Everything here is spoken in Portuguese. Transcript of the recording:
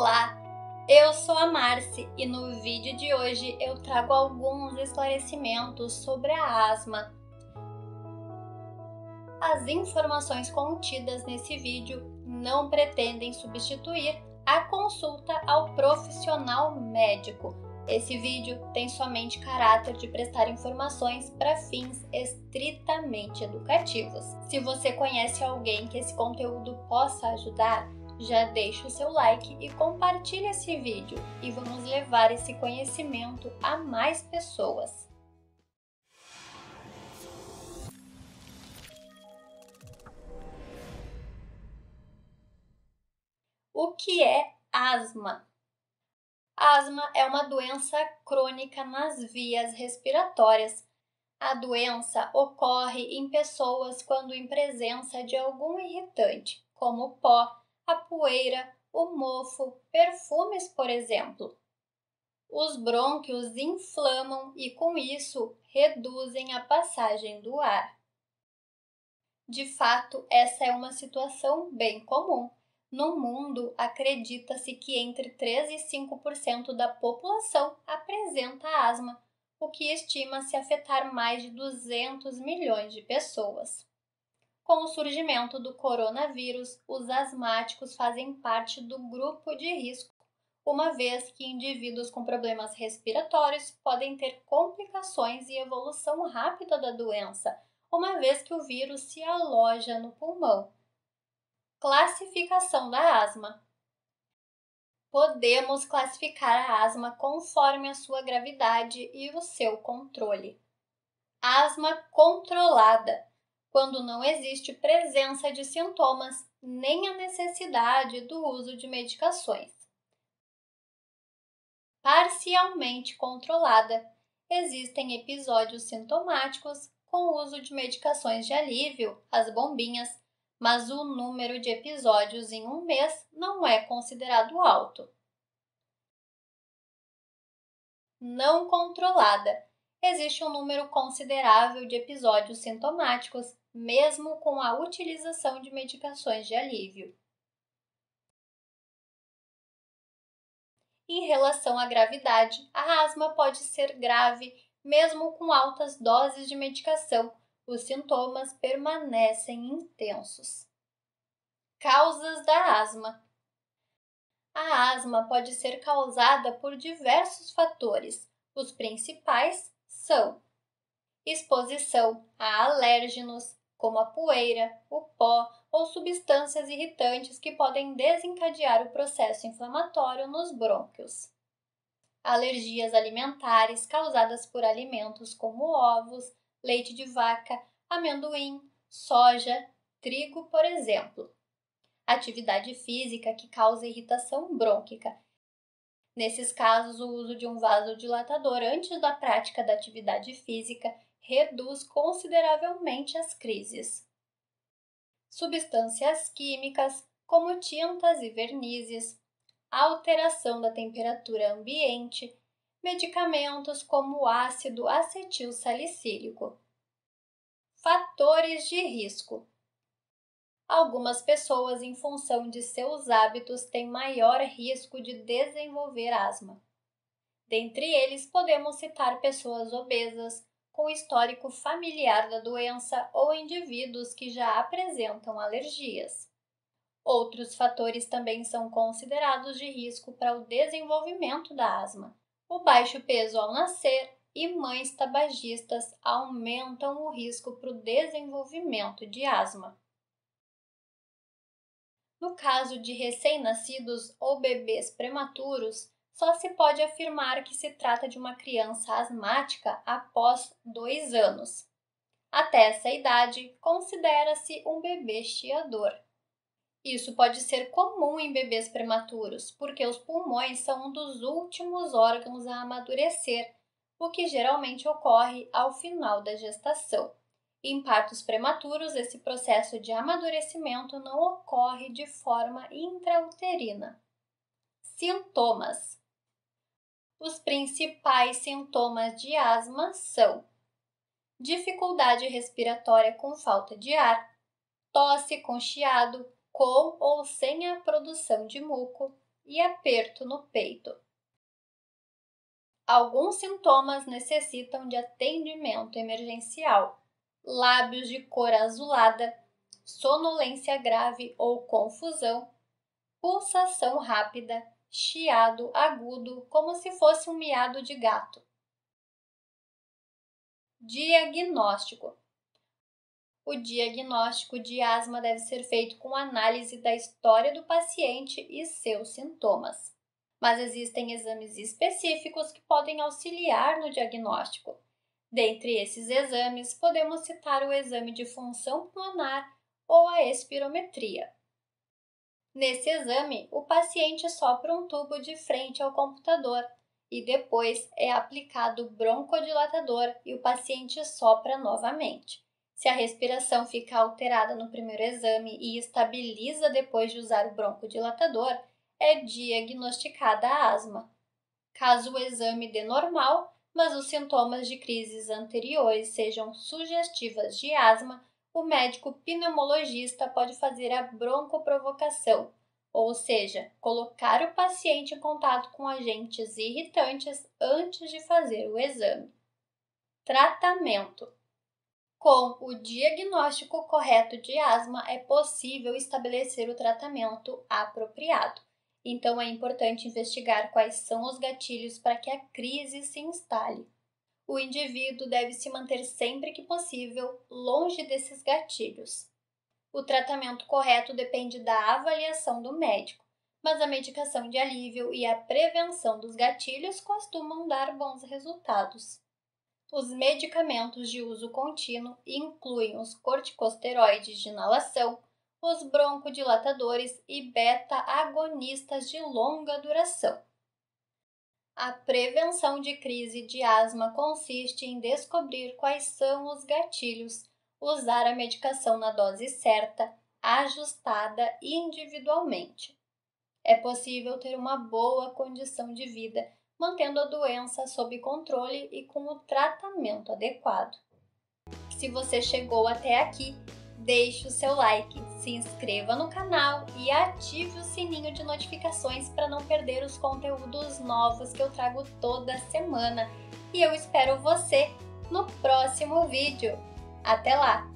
Olá, eu sou a Marci e no vídeo de hoje eu trago alguns esclarecimentos sobre a asma. As informações contidas nesse vídeo não pretendem substituir a consulta ao profissional médico. Esse vídeo tem somente caráter de prestar informações para fins estritamente educativos. Se você conhece alguém que esse conteúdo possa ajudar, já deixa o seu like e compartilha esse vídeo e vamos levar esse conhecimento a mais pessoas. O que é asma? Asma é uma doença crônica nas vias respiratórias. A doença ocorre em pessoas quando em presença de algum irritante, como o pó, a poeira, o mofo, perfumes, por exemplo. Os brônquios inflamam e, com isso, reduzem a passagem do ar. De fato, essa é uma situação bem comum. No mundo, acredita-se que entre 3 e 5% da população apresenta asma, o que estima-se afetar mais de 200 milhões de pessoas. Com o surgimento do coronavírus, os asmáticos fazem parte do grupo de risco, uma vez que indivíduos com problemas respiratórios podem ter complicações e evolução rápida da doença, uma vez que o vírus se aloja no pulmão. Classificação da asma. Podemos classificar a asma conforme a sua gravidade e o seu controle. Asma controlada, quando não existe presença de sintomas nem a necessidade do uso de medicações. Parcialmente controlada, existem episódios sintomáticos com o uso de medicações de alívio, as bombinhas, mas o número de episódios em um mês não é considerado alto. Não controlada. Existe um número considerável de episódios sintomáticos, mesmo com a utilização de medicações de alívio. Em relação à gravidade, a asma pode ser grave mesmo com altas doses de medicação. Os sintomas permanecem intensos. Causas da asma. A asma pode ser causada por diversos fatores. Os principais são exposição a alérgenos, como a poeira, o pó ou substâncias irritantes que podem desencadear o processo inflamatório nos brônquios. Alergias alimentares causadas por alimentos como ovos, leite de vaca, amendoim, soja, trigo, por exemplo. Atividade física que causa irritação brônquica. Nesses casos, o uso de um vasodilatador antes da prática da atividade física reduz consideravelmente as crises. Substâncias químicas, como tintas e vernizes, alteração da temperatura ambiente, medicamentos como o ácido acetilsalicílico. Fatores de risco. Algumas pessoas, em função de seus hábitos, têm maior risco de desenvolver asma. Dentre eles, podemos citar pessoas obesas, com histórico familiar da doença ou indivíduos que já apresentam alergias. Outros fatores também são considerados de risco para o desenvolvimento da asma. O baixo peso ao nascer e mães tabagistas aumentam o risco para o desenvolvimento de asma. No caso de recém-nascidos ou bebês prematuros, só se pode afirmar que se trata de uma criança asmática após 2 anos. Até essa idade, considera-se um bebê chiador. Isso pode ser comum em bebês prematuros, porque os pulmões são um dos últimos órgãos a amadurecer, o que geralmente ocorre ao final da gestação. Em partos prematuros, esse processo de amadurecimento não ocorre de forma intrauterina. Sintomas. Os principais sintomas de asma são dificuldade respiratória com falta de ar, tosse com chiado, com ou sem a produção de muco, e aperto no peito. Alguns sintomas necessitam de atendimento emergencial: lábios de cor azulada, sonolência grave ou confusão, pulsação rápida, chiado agudo como se fosse um miado de gato. Diagnóstico. O diagnóstico de asma deve ser feito com análise da história do paciente e seus sintomas. Mas existem exames específicos que podem auxiliar no diagnóstico. Dentre esses exames, podemos citar o exame de função pulmonar ou a espirometria. Nesse exame, o paciente sopra um tubo de frente ao computador e depois é aplicado broncodilatador e o paciente sopra novamente. Se a respiração fica alterada no primeiro exame e estabiliza depois de usar o broncodilatador, é diagnosticada a asma. Caso o exame dê normal, mas os sintomas de crises anteriores sejam sugestivas de asma, o médico pneumologista pode fazer a broncoprovocação, ou seja, colocar o paciente em contato com agentes irritantes antes de fazer o exame. Tratamento. Com o diagnóstico correto de asma, é possível estabelecer o tratamento apropriado. Então, é importante investigar quais são os gatilhos para que a crise se instale. O indivíduo deve se manter sempre que possível longe desses gatilhos. O tratamento correto depende da avaliação do médico, mas a medicação de alívio e a prevenção dos gatilhos costumam dar bons resultados. Os medicamentos de uso contínuo incluem os corticosteroides de inalação, os broncodilatadores e beta-agonistas de longa duração. A prevenção de crise de asma consiste em descobrir quais são os gatilhos, usar a medicação na dose certa, ajustada individualmente. É possível ter uma boa condição de vida, mantendo a doença sob controle e com o tratamento adequado. Se você chegou até aqui, deixe o seu like, se inscreva no canal e ative o sininho de notificações para não perder os conteúdos novos que eu trago toda semana. E eu espero você no próximo vídeo. Até lá!